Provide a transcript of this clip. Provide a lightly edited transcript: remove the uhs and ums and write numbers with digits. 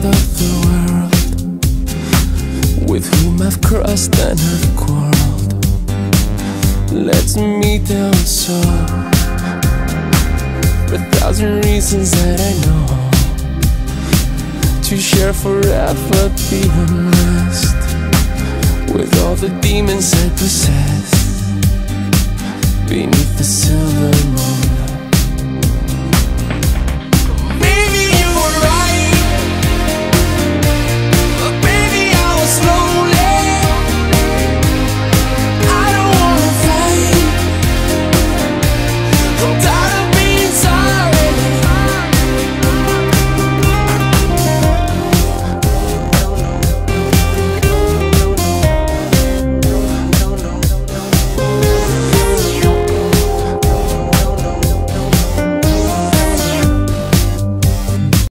of the world, with whom I've crossed and have quarreled. Let's meet down so, for 1,000 reasons that I know, to share forever the unrest, with all the demons I possess, beneath the silver moon.